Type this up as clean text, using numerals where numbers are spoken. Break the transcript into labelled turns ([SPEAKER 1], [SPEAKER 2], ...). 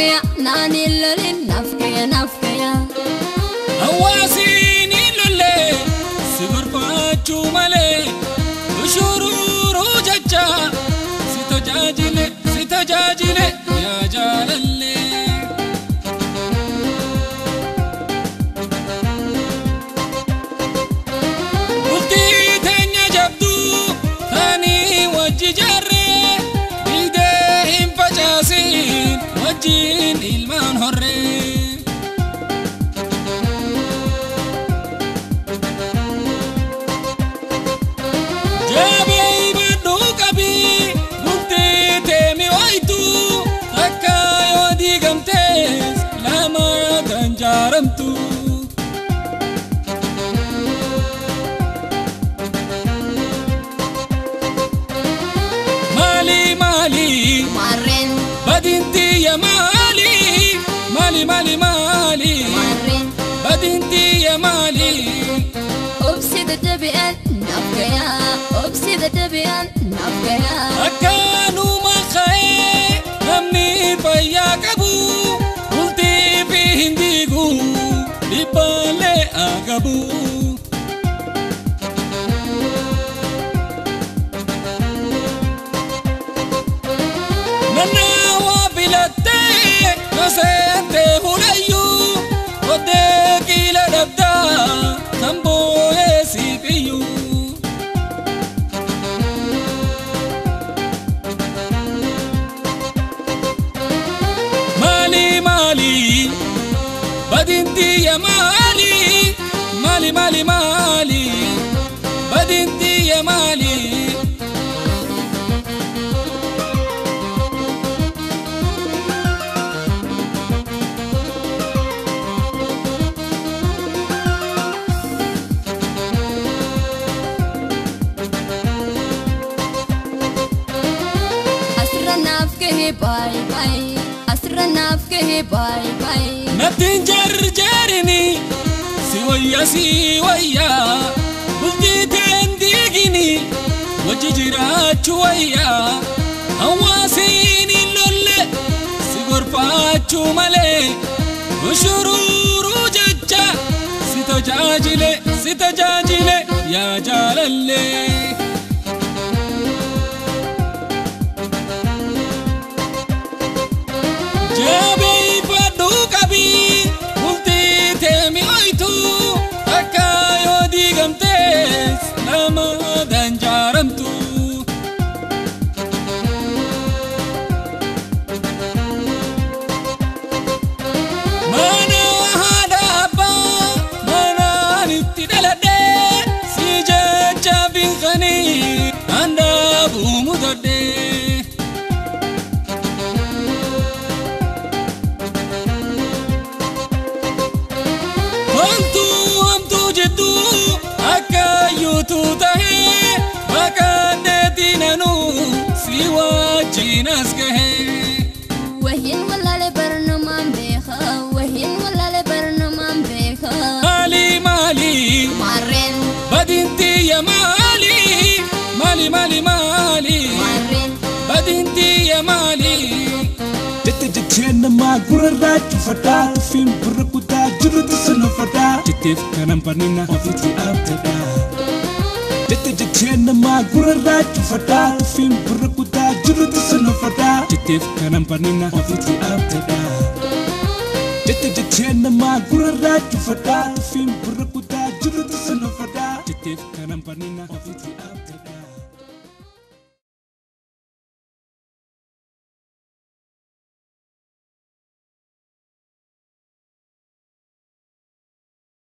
[SPEAKER 1] nafkaya nani lolin nafkaya
[SPEAKER 2] Awasini lole sigurfachu male ushururu jaja sitajajile ya jalalle Ulti tenya jabdu thani wajjarre bide himpajasin wajin ilman horre Mali
[SPEAKER 1] Marin
[SPEAKER 2] Badinti ya Mali Mali
[SPEAKER 1] Marin
[SPEAKER 2] Badinti ya Mali
[SPEAKER 1] أبسد تبيان نفكيا
[SPEAKER 2] Akanu makhae namni fayya qabu ulti fi hindigu dibale agabu Nanawa bilatte kasente hulayu ode kila dabda sambo esipiyu Mali Badinti ya Mali Badinti ya Mali
[SPEAKER 1] أسرى نفكه باي
[SPEAKER 2] Natin jarjarini siwaya Bulti tendigini wajijira chuwaya Hawasini lolle sigurfachu male Ushururu jaja sitajajile ya jalalle Jabei padu kabi multi temi oitu akayo digamtes nama dan jaramtu Mana hadapa mana nitidalade si jaja bingani anda bumudade tu tahe makande dinanu siwa jinas kahe
[SPEAKER 1] وهين ولا لبرنمان بيخا
[SPEAKER 2] Mali
[SPEAKER 1] Marin
[SPEAKER 2] Badinti ya Mali
[SPEAKER 1] Marin
[SPEAKER 2] Badinti ya Mali
[SPEAKER 3] Jete ma gurra fata film burkuta jurutu sunufata Jitif kanam panina ofiti abtada Jete ma gurra fata film burkuta jurutu sunufata Jitif kanam panina ofiti abtada Jete ma gurra fata film burkuta jurutu sunufata Jitif kanam panina ofiti abtada